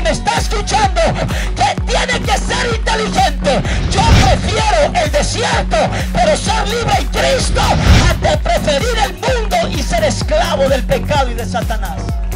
me está escuchando que tiene que ser inteligente. Yo prefiero el desierto, pero ser libre en Cristo, antes de preferir el mundo y ser esclavo del pecado y de Satanás.